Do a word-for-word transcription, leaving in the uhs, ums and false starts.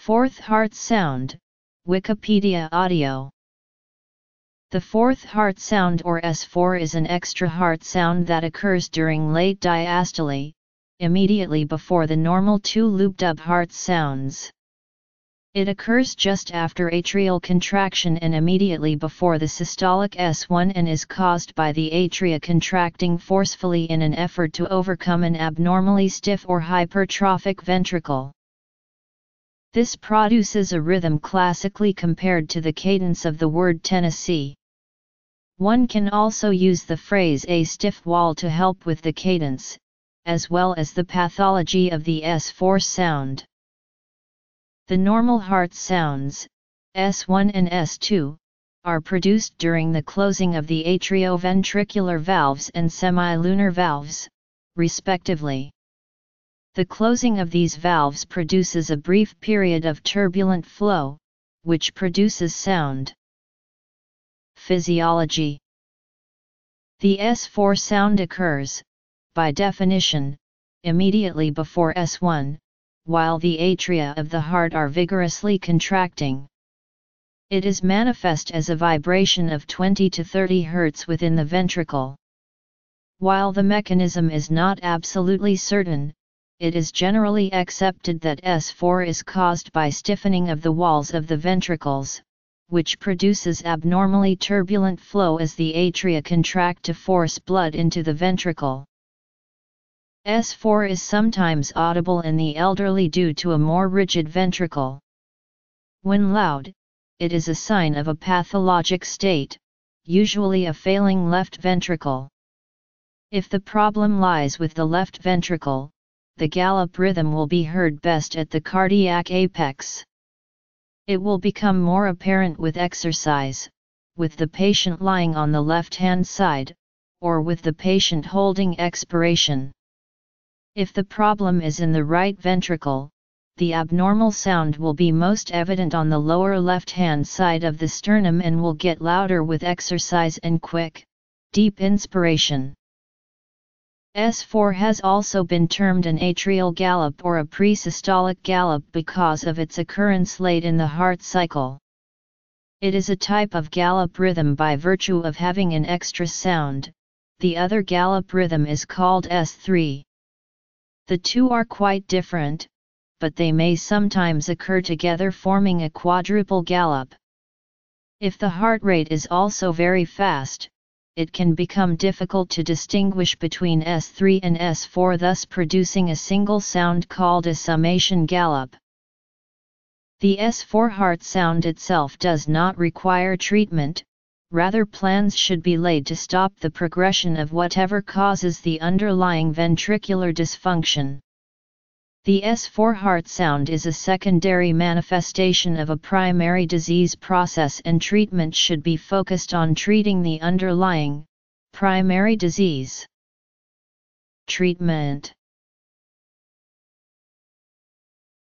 Fourth heart sound, Wikipedia audio. The fourth heart sound or S four is an extra heart sound that occurs during late diastole, immediately before the normal two looped-up heart sounds. It occurs just after atrial contraction and immediately before the systolic S one and is caused by the atria contracting forcefully in an effort to overcome an abnormally stiff or hypertrophic ventricle. This produces a rhythm classically compared to the cadence of the word Tennessee. One can also use the phrase a stiff wall to help with the cadence, as well as the pathology of the S four sound. The normal heart sounds, S one and S two, are produced during the closing of the atrioventricular valves and semilunar valves, respectively. The closing of these valves produces a brief period of turbulent flow, which produces sound. Physiology. The S four sound occurs, by definition, immediately before S one, while the atria of the heart are vigorously contracting. It is manifest as a vibration of twenty to thirty hertz within the ventricle. While the mechanism is not absolutely certain, it is generally accepted that S four is caused by stiffening of the walls of the ventricles, which produces abnormally turbulent flow as the atria contract to force blood into the ventricle. S four is sometimes audible in the elderly due to a more rigid ventricle. When loud, it is a sign of a pathologic state, usually a failing left ventricle. If the problem lies with the left ventricle, the gallop rhythm will be heard best at the cardiac apex. It will become more apparent with exercise, with the patient lying on the left-hand side, or with the patient holding expiration. If the problem is in the right ventricle, the abnormal sound will be most evident on the lower left-hand side of the sternum and will get louder with exercise and quick, deep inspiration. S four has also been termed an atrial gallop or a pre-systolic gallop because of its occurrence late in the heart cycle. It is a type of gallop rhythm by virtue of having an extra sound. The other gallop rhythm is called S three. The two are quite different, but they may sometimes occur together forming a quadruple gallop. If the heart rate is also very fast, it can become difficult to distinguish between S three and S four, thus producing a single sound called a summation gallop. The S four heart sound itself does not require treatment, rather plans should be laid to stop the progression of whatever causes the underlying ventricular dysfunction. The S four heart sound is a secondary manifestation of a primary disease process, and treatment should be focused on treating the underlying, primary disease. Treatment.